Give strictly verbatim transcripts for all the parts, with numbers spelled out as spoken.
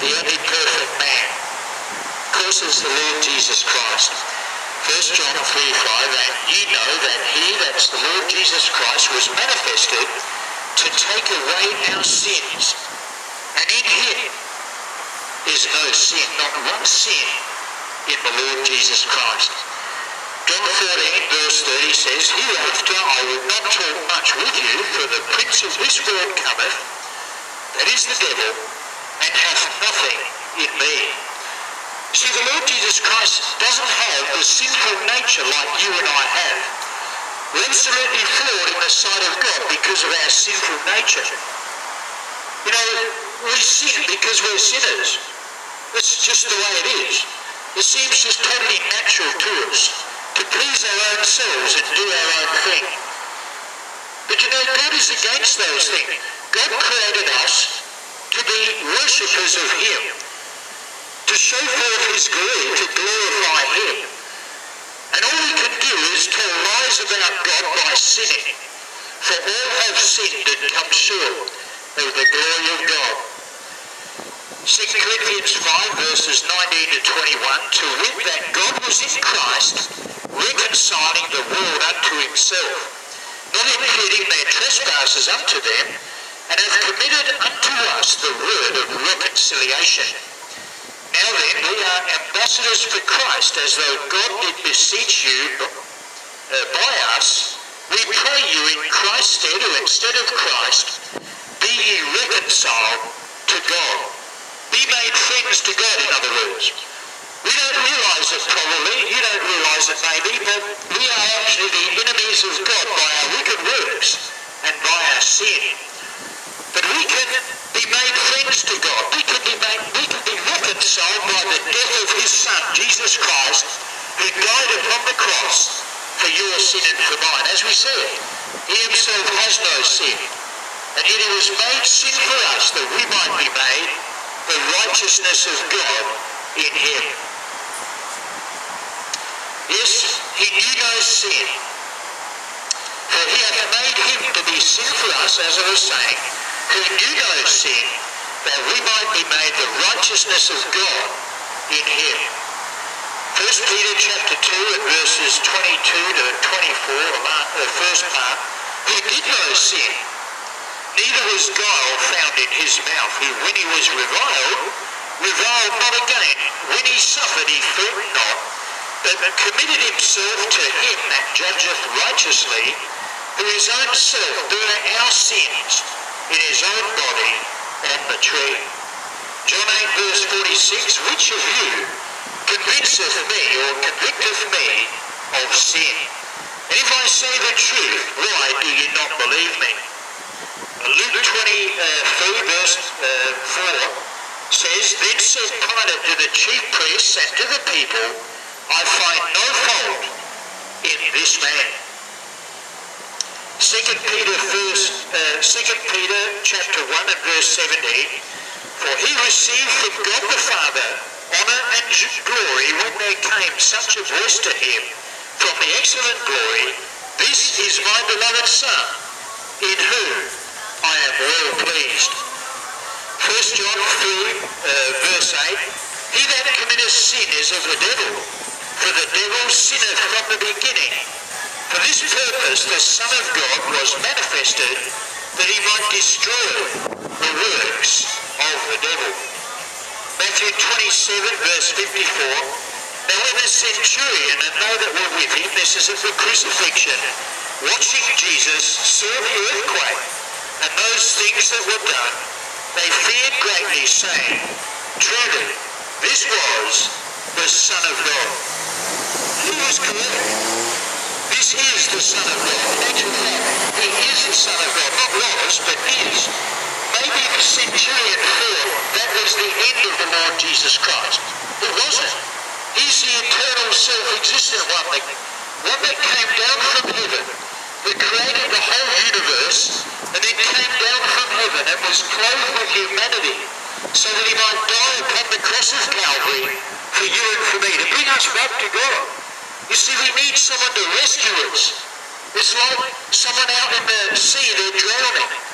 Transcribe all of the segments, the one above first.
the only perfect man, of course, is the Lord Jesus Christ. First John three five, and ye know that he, that's the Lord Jesus Christ, was manifested to take away our sins. And in him is no sin, not one sin in the Lord Jesus Christ. John fourteen verse thirty says, hereafter I will not talk much with you, for the prince of this world cometh, that is the devil, and hath nothing in me. See, the Lord Jesus Christ doesn't have the sinful nature like you and I have. We're absolutely flawed in the sight of God because of our sinful nature. You know, we sin because we're sinners. That's just the way it is. It seems just totally natural to us to please our own selves and do our own thing. But you know, God is against those things. God created us to be worshippers of him, to show forth his glory, to glorify him. And all we can do is tell lies about God by sinning. For all have sinned and come short of the glory of God. Second Corinthians five verses nineteen to twenty-one, to wit that God was in Christ, reconciling the world unto himself, not imputing their trespasses unto them, and hath committed unto us the word of reconciliation. Now then, we are ambassadors for Christ, as though God did beseech you uh, by us. We pray you in Christ's stead, or instead of Christ, be ye reconciled to God. Be made friends to God, in other words. We don't realise it probably, you don't realise it maybe, but we are actually the enemies of God by our wicked works and by our sin. But we can be made friends to God. We can be made, we can be reconciled by the death of his Son, Jesus Christ, who died upon the cross for your sin and for mine. As we said, he himself has no sin, and yet he was made sin for us that we might be made the righteousness of God in him. Yes, he knew no sin, for he hath made him to be sin for us, as I was saying, who knew no sin, that we might be made the righteousness of God in him. First Peter chapter two and verses twenty-two to twenty-four, the first part, who did no sin, neither was guile found in his mouth, who when he was reviled, reviled not again. When he suffered, he thought not, but committed himself to him that judgeth righteously, who his own self bare our sins in his own body on the tree. John eight verse forty-six, which of you convinceth me, or convicteth me of sin? And if I say the truth, why do ye not believe me? Luke twenty-three verse four says, then said Pilate to the chief priests and to the people, I find no fault in this man. Second Peter, first, uh, Second Peter chapter one and verse seventeen, for he received from God the Father honour and glory when there came such a voice to him from the excellent glory, this is my beloved Son, in whom I am well pleased. First John three uh, verse eight, he that committeth sin is of the devil, for the devil sinneth from the beginning. For this purpose the Son of God was manifested, that he might destroy the works of the devil. Matthew twenty-seven verse fifty-four, now when the centurion and they that were with him, this is at the crucifixion, watching Jesus, saw the earthquake and those things that were done, they feared greatly, saying, truly, this was the Son of God. He was correct. This is the Son of God. In actual fact, he is the Son of God. Not was, but is. Maybe the centurion thought that was the end of the Lord Jesus Christ. It wasn't. He's the eternal self-existent one, that, one that came down from heaven, that created the whole universe, and then came down from heaven and was clothed with humanity, so that he might die upon the cross of Calvary for you and for me, to bring us back to God. You see, we need someone to rescue us. It's like someone out in the sea, they're drowning.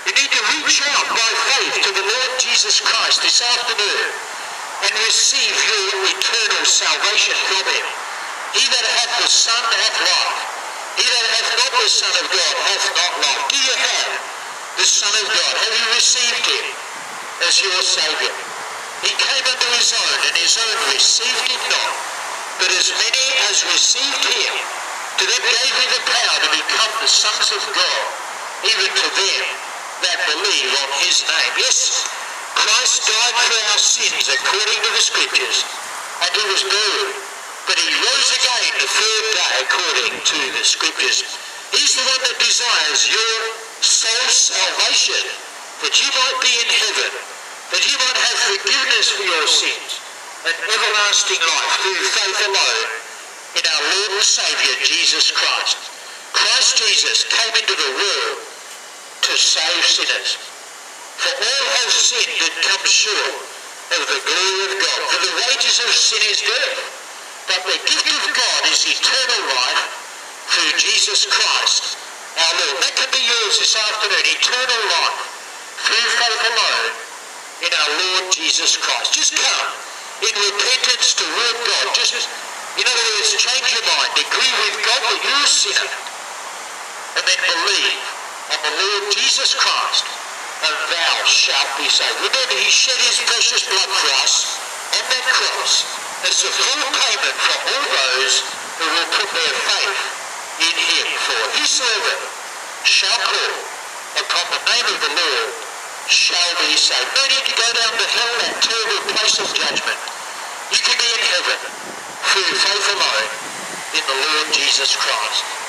You need to reach out by faith to the Lord Jesus Christ this afternoon and receive your eternal salvation from him. He that hath the Son hath life. He that hath not the Son of God hath not life. Do you have the Son of God? Have you received him as your Saviour? He came unto his own, and his own received him not. But as many as received him, to them gave he the power to become the sons of God, even to them that believe on his name. Yes, Christ died for our sins according to the Scriptures, and he was buried, but he rose again the third day according to the Scriptures. He's the one that desires your soul's salvation, that you might be in heaven, that you might have forgiveness for your sins and everlasting life through faith alone in our Lord and Saviour Jesus Christ. Christ Jesus came into the world to save sinners. For all have sinned and come short of the glory of God. For the wages of sin is death, but the gift of God is eternal life through Jesus Christ our Lord. That can be yours this afternoon, eternal life through faith alone in our Lord Jesus Christ. Just come in repentance toward God. Just, in other words, change your mind. Agree with God that you're a sinner. And then believe on the Lord Jesus Christ, and thou shalt be saved. Remember, he shed his precious blood for us on that cross as a full payment for all those who will put their faith in him. For whosoever shall call upon the name of the Lord shall be saved. No need to go down to hell, that terrible place of judgment. You can be in heaven through faith alone in the Lord Jesus Christ.